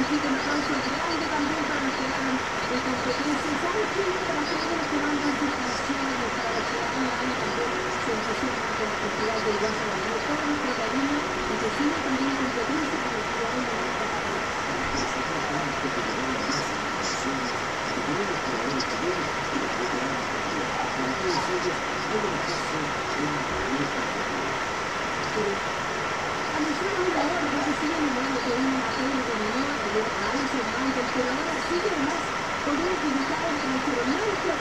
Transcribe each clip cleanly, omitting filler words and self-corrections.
Así que un aplauso grande también para los que ganan en competencia. ¿Sabes qué? Para los que mandan sus canciones para la ciudad cada año también se entusiasman con el Festival del Guaso Bandero. Todo nuestro cariño y que sigan también en competencia para que hay un momento para ellos. Anunciaron una hora porque siguen hablando que vino a Pedro Dominó, que viene a Alison Michael, pero ahora sigue más con unos invitados extranjeros.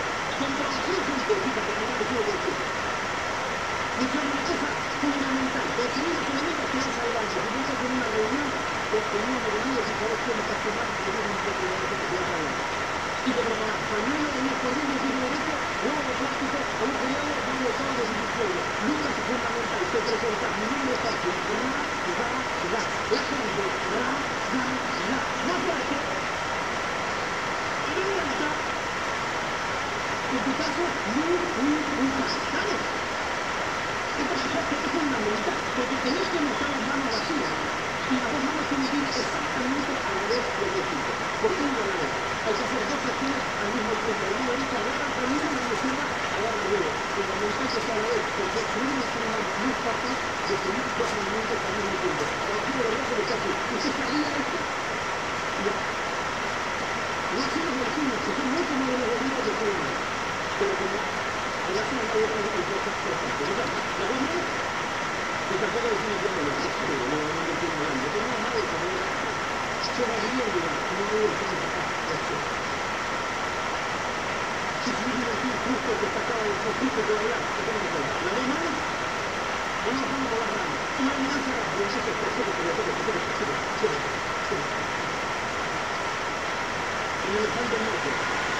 Funciona una cosa fundamental. El segundo solamente que vas al banco. Si estás en una reunión, teníamos reunidos y sabes que me estás tomando, que no me puedo que te vas a hablar. Y te preparas pañuelo en el corriente y derecho, luego de plástico, agujereado, doble todo de izquierdo. Nunca es fundamental, te presentas, mi nombre es fácil. La gente, más fuerte. Y de vuelta, en tu caso, ¿sabes? Esta parte es fundamental, porque tenés que mostrar las manos vacías. Y las dos manos tienen que ir exactamente a la vez del equipo. ¿Por qué no a la vez? Hay que hacer dos acciones al mismo tiempo. La mano derecha agarra el camino y la izquierda agarra luego. Fundamental que sea a la vez, porque si uno tiene una mano muy fácil de seguir dos movimientos al mismo tiempo. Cuando tiene los brazos de casi, usted sabía esto. Ya. No hacemos vertidos, que son mucho más de los vertidos que pueden. Pero como relación a la otra es el proceso importante. La dos manos, y tampoco definitivamente lo que no tiene grande. Tenemos más de saber. Se va bien, no voy a estar acá. Si se viene aquí justo que está acá el conflicto que va a hablar, ¿qué tenemos que hacer? Las dos manos, no nos vamos por las manos. Una amenaza, y eso se el elefante muerto.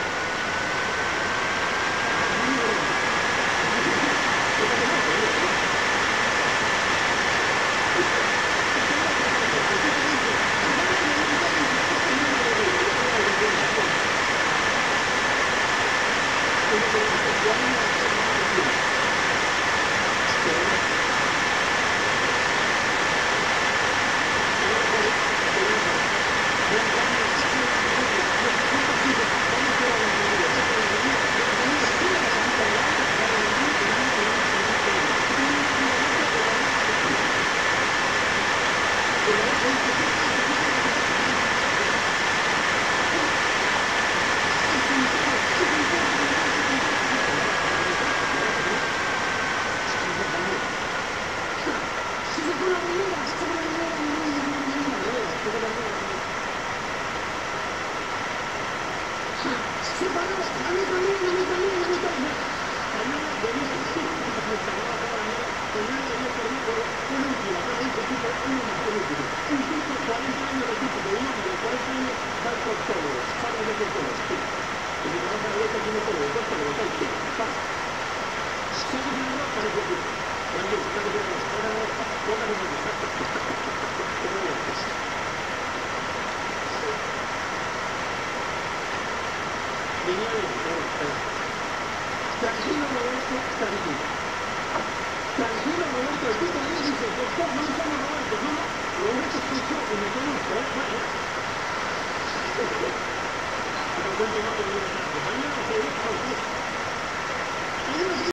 Tranquilo, Roberto, tranquilo. Tranquilo, Roberto, el tipo ahí dice, doctor, no me llamo Roberto, no, Roberto soy yo y me conozco, bueno. Pero cuento más que no me llamo. Mañana se ve,